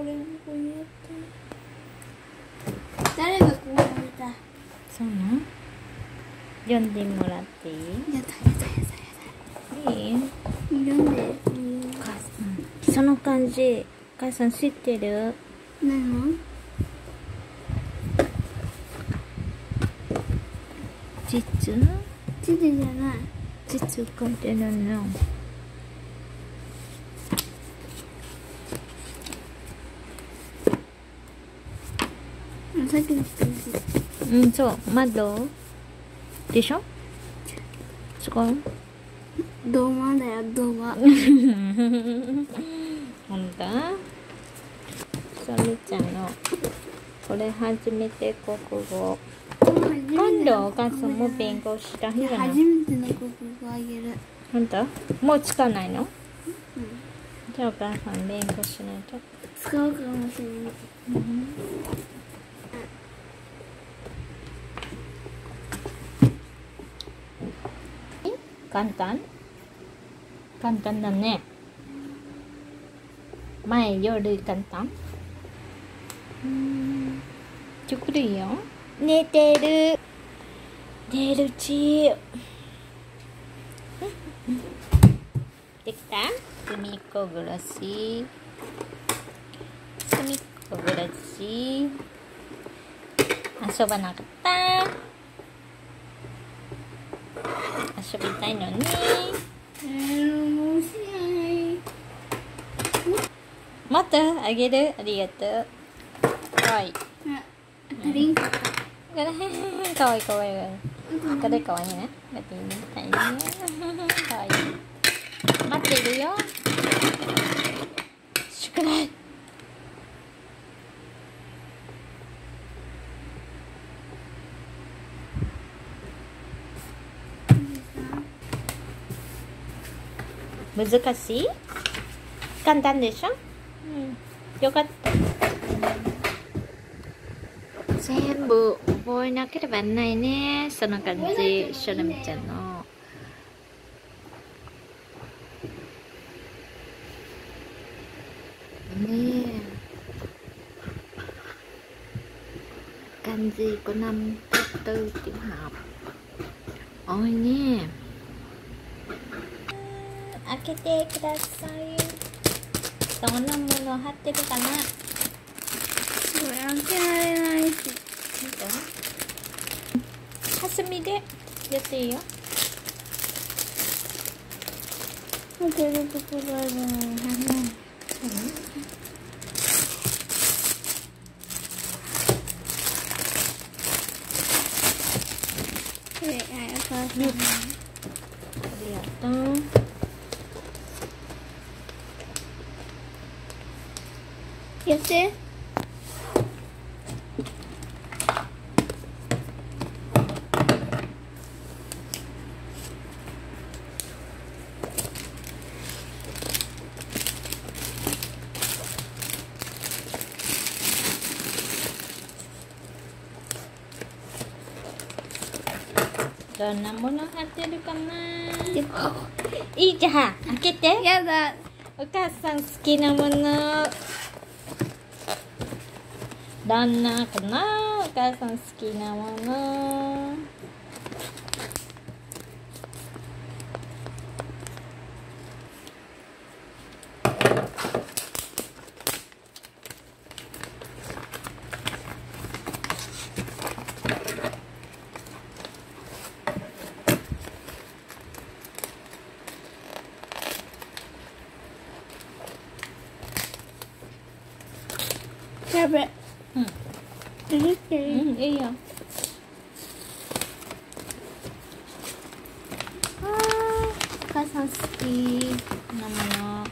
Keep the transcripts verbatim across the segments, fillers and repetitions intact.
れここにあった。誰がこうやめた。 そうなの？読んでもらっていい？ やだやだやだやだ。 いい？ 読んで。 お母さん、その漢字、お母さん知ってる？ 何の？ 実？ 実じゃない。 実書いてるの。 さっきの人です。 うん、そう、窓でしょ？違う？ ドマだよ、ドマ。 ほんと？さみちゃんのこれ初めて国語。今度お母さんも勉強した日じゃない？ 初めての国語あげる。 ほんと？もう使わないの？ うん。 じゃあお母さん勉強しないと。 使うかもしれない。うん。 簡単？簡単だね。前より簡単？うん。作るよ。寝てる。寝るち。できた？すみっこ暮らし。すみっこ暮らし。遊ばなかった。遊びたいのに。 えー、もうしない。 またあげる。ありがとう。かわいい。 足りんかった。 かわいいかわいい。これかわいいね。待ってみたいね。かわいい。待ってるよ。宿題。難しい？簡単でしょ？うん。よかった。全部覚えなければないね。その感じ、しょなみちゃんの。ねえ。漢字của năm thứ tư tiểu học. Ôi nè. 開けてください。どんなもの貼ってるかな？ これ開けられないし。 ハサミでやっていいよ。 開けるところあるのに。これ、あ、お母さん。ありがとう。 やって。 どんなもの貼ってるかな？いいじゃん、開けて。 やだ。 お母さん好きなもの。どんなかな？お母さん好きなもの。 やべ。 うん。 入れていい？ うん、いいよ。あー、お母さん好きなもの。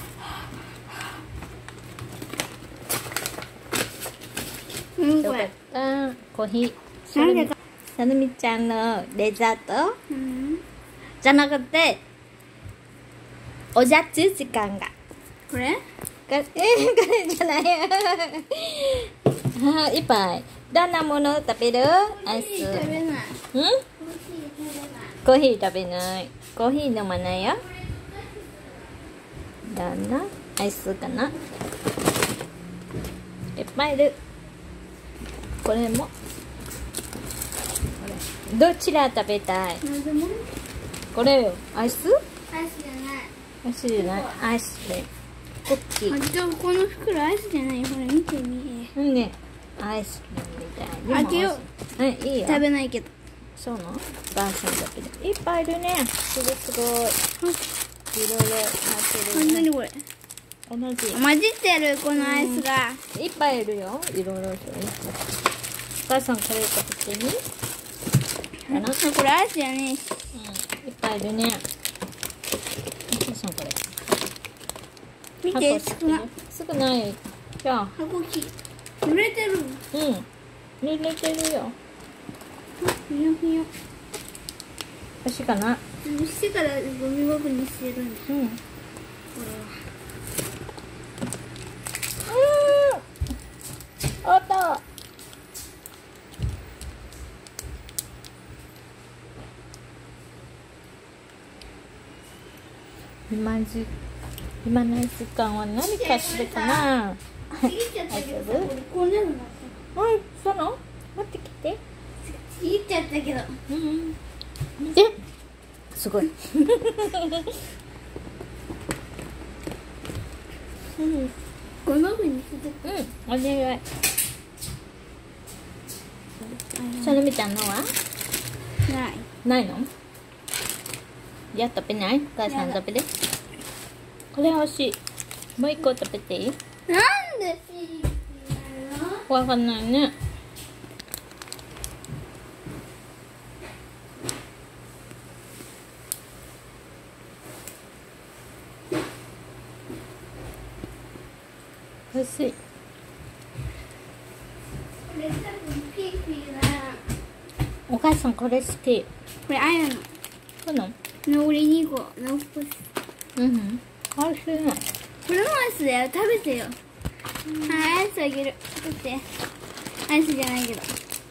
うん、これ。 あ、コーヒー。さぬみちゃんのデザート、 うん、 じゃなくて、おやつ時間が。 これ？ これ、これじゃないよ。あ、いっぱい。どんなもの食べる？アイス。 食べない。 うん？コーヒー食べない。コーヒー飲まないよ。どんなアイスかな？ いっぱいいる。これもこれどちら食べたい？ なんでもこれよ。アイス？ アイスじゃない。 アイスじゃない。アイスでクッキー。 あ、じゃあこの袋アイスじゃないよ。ほら見てみ。 うんね。アイスみたい。でも開けよう。 うん、いいよ。 食べないけど。 そうなの？ばあさん食べて。いっぱいいるね。すごいすごい。いろいろ入ってるね。 何これ。 同じ。 混じってるこのアイスが。 いっぱいいるよ。いろいろ。お母さんこれ食べてみ。かな？ これアイスじゃねえし。 うん。いっぱいいるね。お母さんこれ。 見て、 箱少な。 少ない。じゃあ。 箱き。濡れてる。 うん。濡れてるよ。 ふよふよ。 欲しいかな？ してからゴミ箱にしてるんだ。 うん。 これは。 おっと。今じ今の時間は何かするかな？ ちぎっちゃったけどさ、これこんなのなった。 うん、そうなの？持ってきて。 ちぎっちゃったけど。 うん見て。すごい。うん、 こんな風にしてた。 うん、お願い。そのみちゃんのはない。 ないの？じゃあ食べない？お母さん食べて。これ欲しい。もう一個食べていい？ なんでシールなの？ わかんないね。欲しい。 これ多分ピーピーだ。 お母さんこれ好き。 これあやの。 そうなの？ 残りにこ。残す。 うん美味しいね。 これもアイスだよ。食べてよ。はい、アイスあげる。取って。アイスじゃないけど。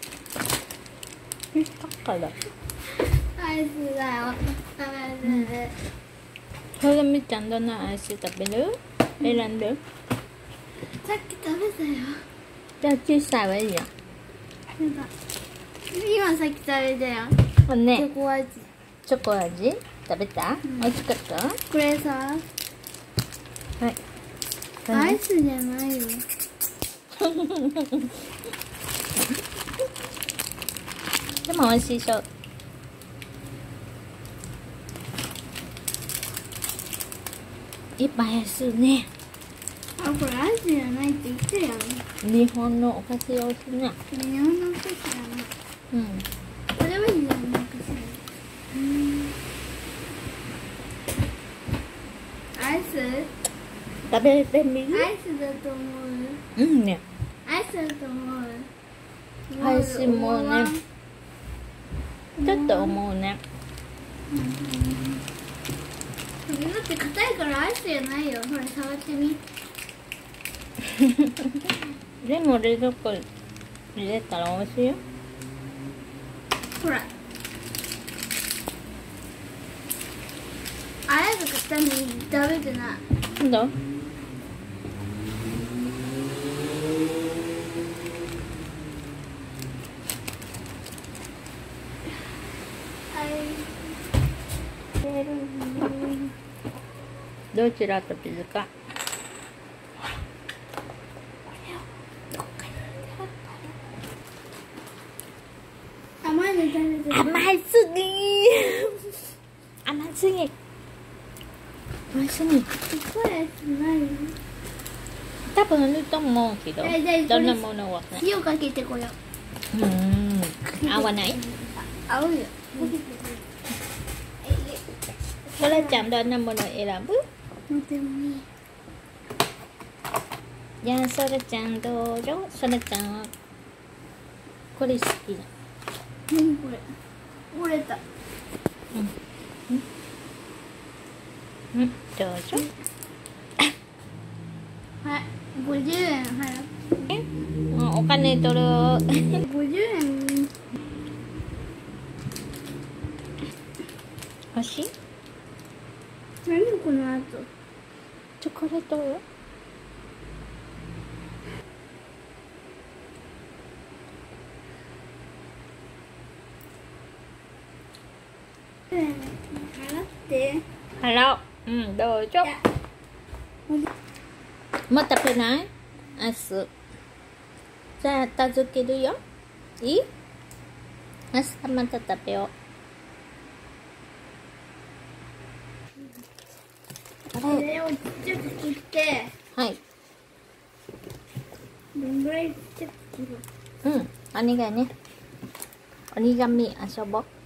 だからアイスだよ。食べてる。 それみちゃんどんなアイス食べる？選んで。 さっき食べたよ。 じゃあ小さいはいいよ。 なんか今さっき食べたよ。チこれねョコ味。 チョコ味食べた？美味しかった？ これさ、 はい。 アイスじゃないよ。 でも美味しそう。いっぱいするね。 あ、これアイスじゃないって言ってるやん。 日本のお菓子美味しいね。 日本のお菓子じゃない。 うん。 これは日本のお菓子だよ。アイス？ 食べてみる？ アイスだと思う。 うんね。 アイスだと思う。 アイスもね。ちょっと思うね。 だって硬いからアイスじゃないよ。ほら触ってみ。 でも冷蔵庫入れたら美味しいよ。 ほら。あやが買ったのに食べてない。 どう？どちら食べるか。 甘いの食べてる。 甘いすぎ甘すぎ甘すぎこれないよ。 多分あると思うけど、 えじゃあこれどんなものはね。 塩かけてこよう。 うーん合わない。 合うよ。 そらちゃんどんなもの選ぶ？ でもいい。 じゃあそらちゃんどうぞ。そらちゃんはこれ好きだ。 何これ。折れた。 うん、どうぞ。 はい、五十円払う。 え、うんお金取る。 五十円。 欲しい？ 何この後。 チョコレートよ。 洗って。 払おう。うん、どうぞ。もう食べない？明日。じゃあ、片付けるよ。いい？明日また食べよう。 これをちっちゃく切って。 はい。 どんぐらいちっちゃく切る？ うん、お願いね。折り紙遊ぼう。